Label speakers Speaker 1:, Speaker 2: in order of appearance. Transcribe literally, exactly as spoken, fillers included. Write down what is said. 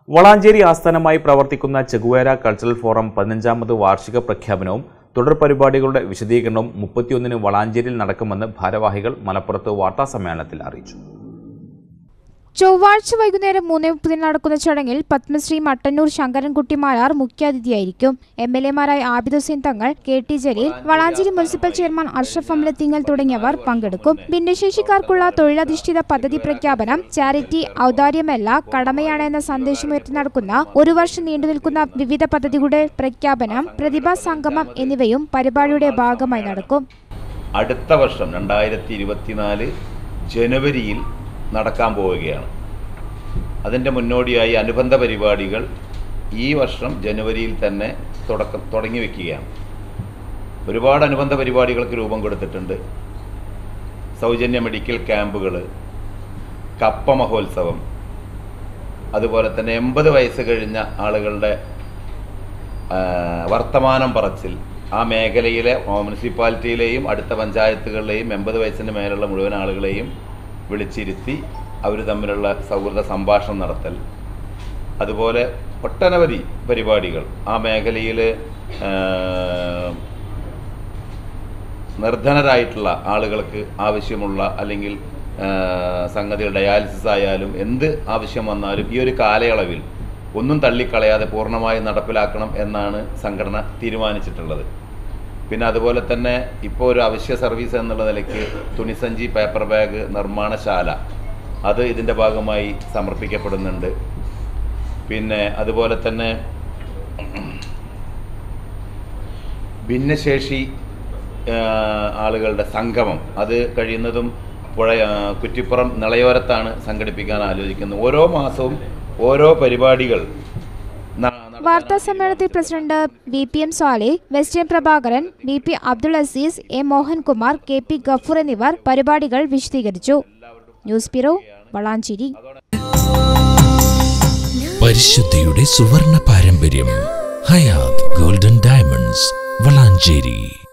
Speaker 1: വളാഞ്ചേരി ആസ്ഥാനമായി പ്രവർത്തിക്കുന്ന Che Guevara cultural forum പതിനഞ്ചാമത് വാർഷിക പ്രഖ്യാപനവും തുടർ പരിപാടികളുടെ വിശദീകരണവും മുപ്പത്തിയൊന്നിന് വളാഞ്ചേരിയിൽ നടക്കുമെന്ന് ഭാരവാഹികൾ മലപ്പുറത്ത് വാർത്താസമ്മേളനത്തിൽ അറിയിച്ചു.
Speaker 2: ചൊവ്വാഴ്ച വൈകുന്നേരം മൂന്ന് മുപ്പതിന് നടക്കുന്ന ചടങ്ങിൽ പത്മശ്രീ മട്ടന്നൂർ ശങ്കരൻകുട്ടി മാരാർ മുഖ്യാതിഥിയായിരിക്കും. എം എൽ എമാരായ Abid Hussain Thangal, K T Jaleel, Valanchery municipal chairman Arshaf Amlathingal തുടങ്ങിയവർ പങ്കെടുക്കും. ഭിന്നശേഷിക്കാർക്കുള്ള തൊഴിലധിഷ്ഠിത പദ്ധതി പ്രഖ്യാപനം, ചാരിറ്റി ഔദാര്യമല്ല കടമയാണ് എന്ന സന്ദേശമുയർത്തി നടക്കുന്ന ഒരു വർഷം നീണ്ടുനിൽക്കുന്ന വിവിധ പദ്ധതികളുടെ പ്രഖ്യാപനം, പ്രതിഭാ സംഗമം എന്നിവയും പരിപാടിയുടെ ഭാഗമായി നടക്കും.
Speaker 3: അടുത്ത വർഷം രണ്ടായിരത്തി ഇരുപത്തിനാല് ജനുവരിയിൽ നടക്കാൻ പോവുകയാണ്. അതിൻ്റെ മുന്നോടിയായി അനുബന്ധ പരിപാടികൾ ഈ വർഷം ജനുവരിയിൽ തന്നെ തുടക്കം തുടങ്ങി വയ്ക്കുകയാണ്. ഒരുപാട് അനുബന്ധ പരിപാടികൾക്ക് രൂപം കൊടുത്തിട്ടുണ്ട്. സൗജന്യ മെഡിക്കൽ ക്യാമ്പുകൾ, കപ്പ മഹോത്സവം, അതുപോലെ തന്നെ എൺപത് വയസ്സ് കഴിഞ്ഞ ആളുകളുടെ വർത്തമാനം പറച്ചിൽ, ആ മേഖലയിലെ മുനിസിപ്പാലിറ്റിയിലെയും അടുത്ത പഞ്ചായത്തുകളിലെയും എൺപത് വയസ്സിന് മേലുള്ള മുഴുവൻ ആളുകളെയും വിളിച്ചിരുത്തി അവർ തമ്മിലുള്ള സൗഹൃദ സംഭാഷണം നടത്തൽ, അതുപോലെ ഒട്ടനവധി പരിപാടികൾ ആ മേഖലയിൽ നിർധനരായിട്ടുള്ള ആളുകൾക്ക് ആവശ്യമുള്ള അല്ലെങ്കിൽ സംഗതികൾ ഡയാലിസിസ് ആയാലും എന്ത് ആവശ്യം വന്നാലും ഈ ഒരു കാലയളവിൽ ഒന്നും തള്ളിക്കളയാതെ പൂർണ്ണമായും നടപ്പിലാക്കണം എന്നാണ് സംഘടന തീരുമാനിച്ചിട്ടുള്ളത്. പിന്നെ അതുപോലെ തന്നെ ഇപ്പോൾ ഒരു അവശ്യ സർവീസ് എന്നുള്ള നിലയ്ക്ക് തുണിസഞ്ചി, പേപ്പർ ബാഗ് നിർമ്മാണശാല അത് ഇതിൻ്റെ ഭാഗമായി സമർപ്പിക്കപ്പെടുന്നുണ്ട്. പിന്നെ അതുപോലെ തന്നെ ഭിന്നശേഷി ആളുകളുടെ സംഗമം അത് കഴിയുന്നതും പുഴ കുറ്റിപ്പുറം നിളയോരത്താണ് സംഘടിപ്പിക്കാൻ ആലോചിക്കുന്നത്. ഓരോ മാസവും ഓരോ പരിപാടികൾ.
Speaker 2: വാർത്താ സമ്മേളനത്തിൽ president V P M Swali, western Prabhakaran, B P Abdul Aziz, A Mohankumar, K P Gafoor എന്നിവർ പരിപാടികൾ വിശദീകരിച്ചു. News bureau, Valanchery.
Speaker 4: പരിശുദ്ധിയുടെ സുവർണ പാരമ്പര്യം. Hayath golden diamonds, Valanchery.